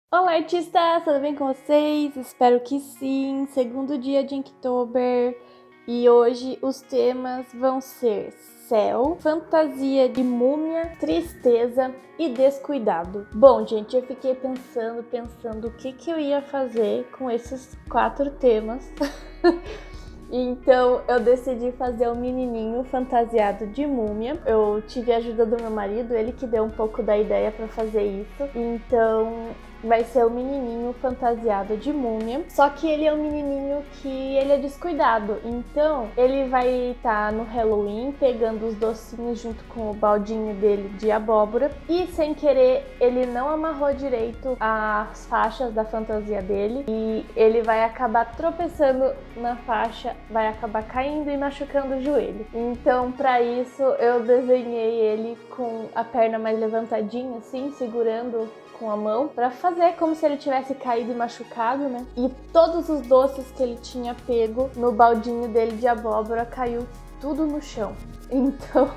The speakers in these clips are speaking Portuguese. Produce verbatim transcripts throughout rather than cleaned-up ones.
Olá, artistas! Tudo bem com vocês? Espero que sim! Segundo dia de Inktober e hoje os temas vão ser céu, fantasia de múmia, tristeza e descuidado. Bom, gente, eu fiquei pensando, pensando o que, que eu ia fazer com esses quatro temas. Então eu decidi fazer um menininho fantasiado de múmia. Eu tive a ajuda do meu marido, ele que deu um pouco da ideia para fazer isso. Então vai ser um menininho fantasiado de múmia. Só que ele é um menininho que ele é descuidado. Então ele vai estar no Halloween pegando os docinhos junto com o baldinho dele de abóbora. E sem querer ele não amarrou direito as faixas da fantasia dele. E ele vai acabar tropeçando na faixa, vai acabar caindo e machucando o joelho. Então, para isso, eu desenhei ele com a perna mais levantadinha, assim, segurando com a mão, para fazer como se ele tivesse caído e machucado, né? E todos os doces que ele tinha pego no baldinho dele de abóbora caiu tudo no chão. Então...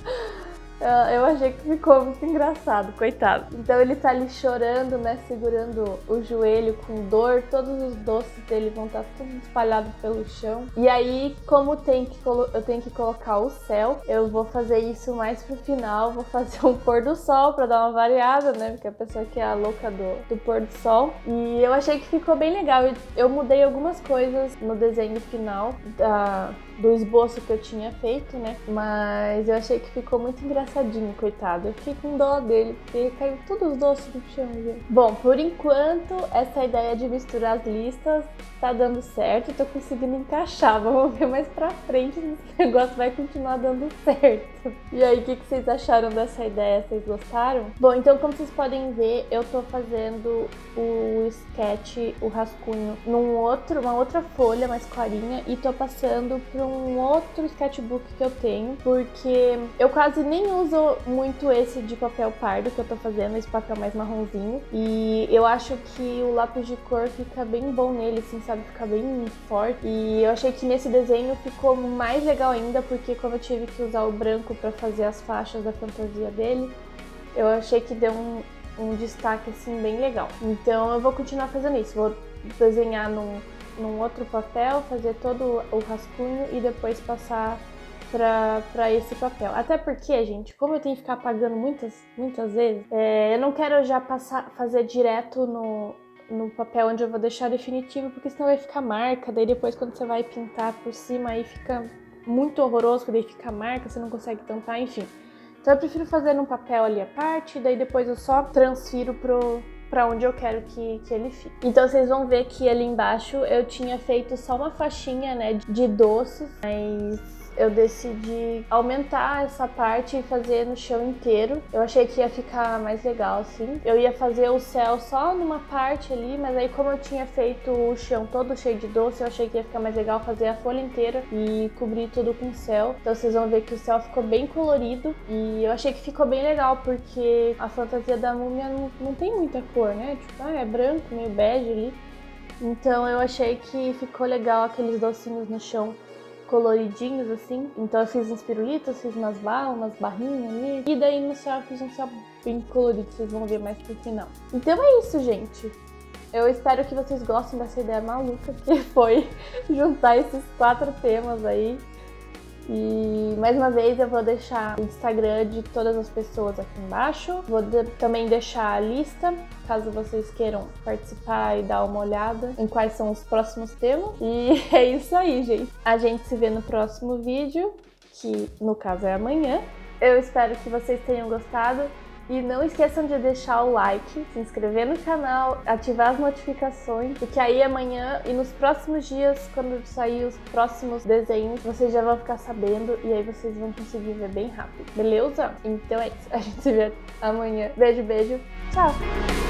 eu achei que ficou muito engraçado, coitado. Então ele tá ali chorando, né, segurando o joelho com dor, todos os doces dele vão estar tudo espalhados pelo chão. E aí, como tem que eu tenho que colocar o céu, eu vou fazer isso mais pro final, vou fazer um pôr do sol pra dar uma variada, né, porque a pessoa que é a louca do, do pôr do sol. E eu achei que ficou bem legal, eu, eu mudei algumas coisas no desenho final da... do esboço que eu tinha feito, né? Mas eu achei que ficou muito engraçadinho, coitado. Eu fiquei com dó dele, porque caiu todos os doces no chão, gente. Bom, por enquanto, essa ideia de misturar as listas tá dando certo, tô conseguindo encaixar. Vamos ver mais pra frente se esse negócio vai continuar dando certo. E aí, o que, que vocês acharam dessa ideia? Vocês gostaram? Bom, então, como vocês podem ver, eu tô fazendo o sketch, o rascunho, num outro, uma outra folha mais clarinha e tô passando pro um outro sketchbook que eu tenho, porque eu quase nem uso muito esse de papel pardo que eu tô fazendo, esse papel mais marronzinho, e eu acho que o lápis de cor fica bem bom nele, assim, sabe, fica bem forte, e eu achei que nesse desenho ficou mais legal ainda, porque como eu tive que usar o branco pra fazer as faixas da fantasia dele, eu achei que deu um, um destaque, assim, bem legal. Então eu vou continuar fazendo isso, vou desenhar num num outro papel, fazer todo o rascunho e depois passar pra, pra esse papel. Até porque, gente, como eu tenho que ficar apagando muitas, muitas vezes, é, eu não quero já passar, fazer direto no, no papel onde eu vou deixar definitivo, porque senão vai ficar marca, daí depois quando você vai pintar por cima aí fica muito horroroso, daí fica marca, você não consegue tampar, enfim. Então eu prefiro fazer num papel ali à parte, daí depois eu só transfiro pro... para onde eu quero que, que ele fique. Então vocês vão ver que ali embaixo eu tinha feito só uma faixinha, né, de doces, mas eu decidi aumentar essa parte e fazer no chão inteiro. Eu achei que ia ficar mais legal assim. Eu ia fazer o céu só numa parte ali, mas aí como eu tinha feito o chão todo cheio de doce, eu achei que ia ficar mais legal fazer a folha inteira e cobrir tudo com céu. Então vocês vão ver que o céu ficou bem colorido e eu achei que ficou bem legal porque a fantasia da múmia não, não tem muita cor, né? Tipo, ah, é branco, meio bege ali. Então eu achei que ficou legal aqueles docinhos no chão coloridinhos assim, então eu fiz uns pirulitos, fiz umas balas, umas barrinhas ali, e daí no céu eu fiz um céu bem colorido, vocês vão ver mais pro final. Então é isso, gente. Eu espero que vocês gostem dessa ideia maluca que foi juntar esses quatro temas aí. E mais uma vez eu vou deixar o Instagram de todas as pessoas aqui embaixo. Vou de também deixar a lista, caso vocês queiram participar e dar uma olhada em quais são os próximos temas. E é isso aí, gente. A gente se vê no próximo vídeo, que no caso é amanhã. Eu espero que vocês tenham gostado. E não esqueçam de deixar o like, se inscrever no canal, ativar as notificações, porque aí amanhã e nos próximos dias, quando sair os próximos desenhos, vocês já vão ficar sabendo e aí vocês vão conseguir ver bem rápido, beleza? Então é isso, a gente se vê amanhã. Beijo, beijo, tchau!